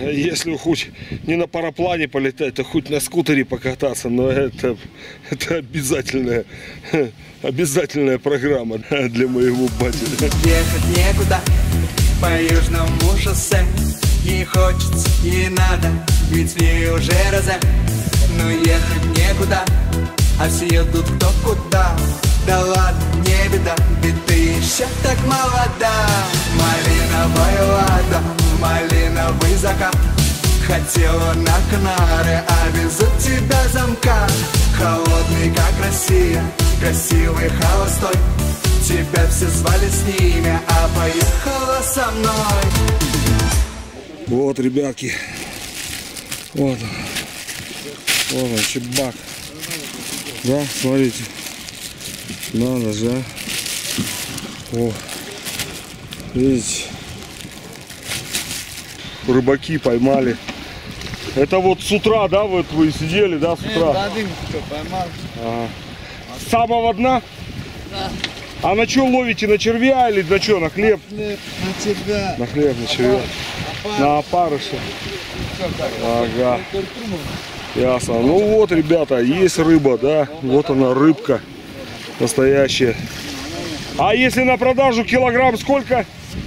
Если хоть не на параплане полетать, то хоть на скутере покататься, но это обязательная программа для моего бати. Ехать некуда по южному шоссе, не хочется, не надо, ведь мне уже розе. Но ехать некуда, а все едут кто куда. Да ладно, не беда, ведь ты еще так молода. Малиновая лада, малиновый закат. Хотела на Канары, а везут тебя замка. Холодный, как Россия, красивый, холостой. Тебя все звали с ними, а поехала со мной. Вот, ребятки, вот он, чебак. Да, смотрите, надо же. О, видите, рыбаки поймали. Это вот с утра, да, вот вы сидели, да, с утра? Один что, поймал. Ага. С самого дна? Да. А на что ловите? На червя или на что? На хлеб? На червя. На хлеб, на червя. На опарыша. Ага. Ясно. Ну вот, ребята, есть рыба, да? Вот она, рыбка настоящая. А если на продажу килограмм сколько?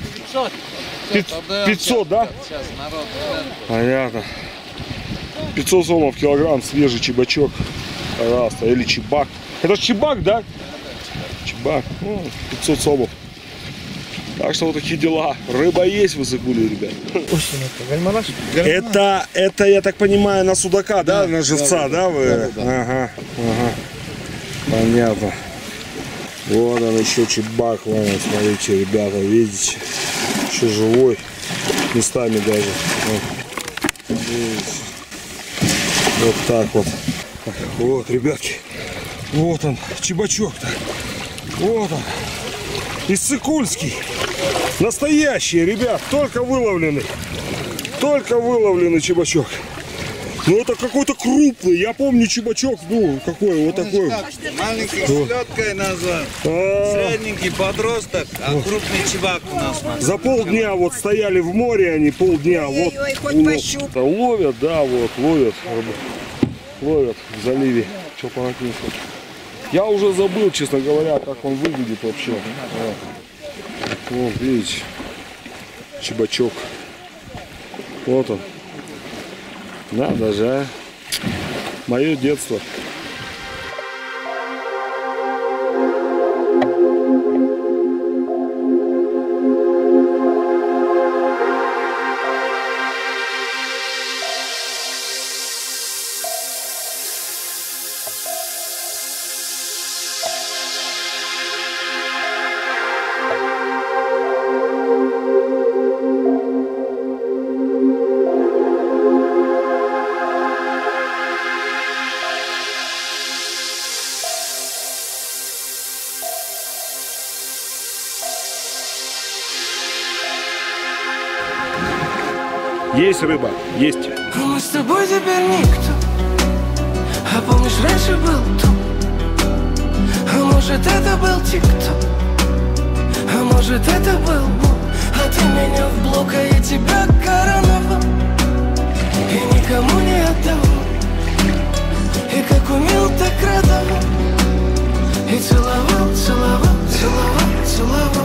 500. 500, да? Сейчас народ. Понятно. 500 сомов килограмм, свежий чебачок. Пожалуйста. Или чебак. Это же чебак, да? Чебак. Ну, 500 сомов. Так что вот такие дела. Рыба есть в Исыкуле, ребят. Это, я так понимаю, на судака, да? На живца, да? Вы? Ага. Понятно. Вот он еще чебак. Вон, смотрите, ребята, видите? Еще живой. Местами даже. Вот, вот так вот. Вот, ребятки. Вот он, чебачок-то. Вот он. Иссыкульский. Настоящий, ребят. Только выловленный. Только выловленный чебачок. Ну это какой-то крупный. Я помню чебачок, ну какой, вот такой. Маленький с лёткой назван. Средненький подросток, а крупный чебак у нас. За полдня вот стояли в море они, полдня. Вот ловят, да, вот, ловят в заливе. Что понакинется. Я уже забыл, честно говоря, как он выглядит вообще. Вот, видите, чебачок. Вот он. Надо же, а. Мое детство. Есть рыба, есть. Мы с тобой теперь никто. А помнишь, раньше был тут. А может, это был тик-ток. А может, это был Бог. А ты меня в блок, а я тебя короновал. И никому не отдавал. И как умел, так радовал. И целовал, целовал, целовал, целовал.